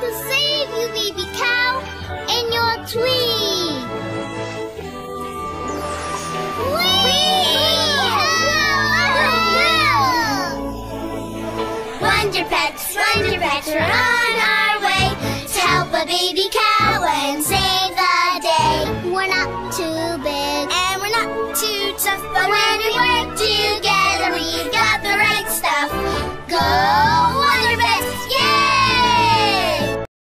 to save you, baby cow, in your tree. Wonder Pets, we're on our way to help a baby cow and save the day. We're not too big and we're not too tough, but we're